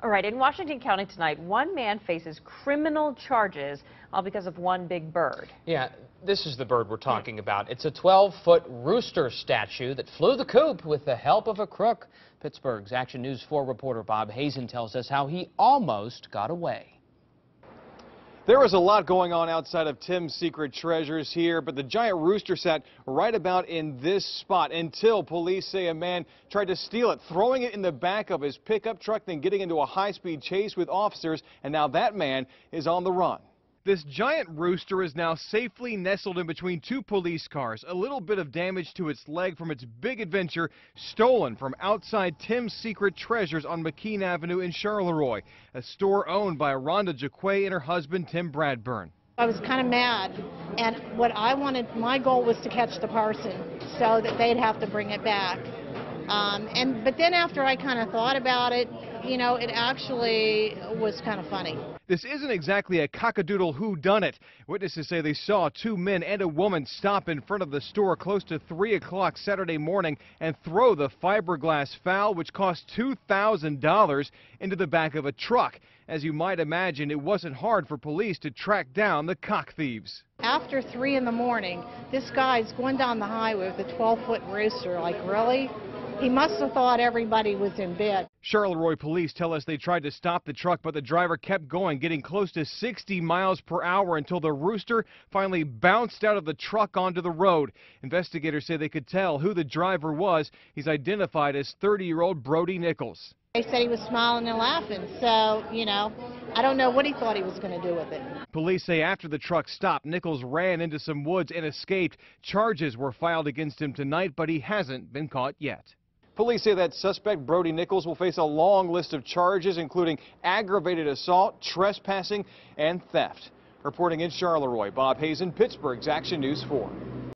All right, in Washington County tonight, one man faces criminal charges all because of one big bird. Yeah, this is the bird we're talking about. It's a 12-foot rooster statue that flew the coop with the help of a crook. Pittsburgh's Action News 4 reporter Bob Hazen tells us how he almost got away. There was a lot going on outside of Tim's Secret Treasures here, but the giant rooster sat right about in this spot until police say a man tried to steal it, throwing it in the back of his pickup truck, then getting into a high-speed chase with officers, and now that man is on the run. This giant rooster is now safely nestled in between two police cars. A little bit of damage to its leg from its big adventure, stolen from outside Tim's Secret Treasures on McKean Avenue in Charleroi, a store owned by Rhonda Jaquay and her husband Tim Bradburn. I was kind of mad, and what I wanted, my goal was to catch the person so that they'd have to bring it back. But then after I kind of thought about it, you know, it actually was kind of funny. This isn't exactly a cockadoodle whodunit. Witnesses say they saw two men and a woman stop in front of the store close to 3 o'clock Saturday morning and throw the fiberglass fowl, which cost $2,000, into the back of a truck. As you might imagine, it wasn't hard for police to track down the cock thieves. After 3 in the morning, this guy's going down the highway with a 12-foot rooster. Like, really? He must have thought everybody was in bed. Charleroi police tell us they tried to stop the truck, but the driver kept going, getting close to 60 miles per hour until the rooster finally bounced out of the truck onto the road. Investigators say they could tell who the driver was. He's identified as 30-year-old Brody Nichols. They said he was smiling and laughing, so, you know, I don't know what he thought he was going to do with it. Police say after the truck stopped, Nichols ran into some woods and escaped. Charges were filed against him tonight, but he hasn't been caught yet. Police say that suspect, Brody Nichols, will face a long list of charges, including aggravated assault, trespassing, and theft. Reporting in Charleroi, Bob Hazen, Pittsburgh's Action News 4.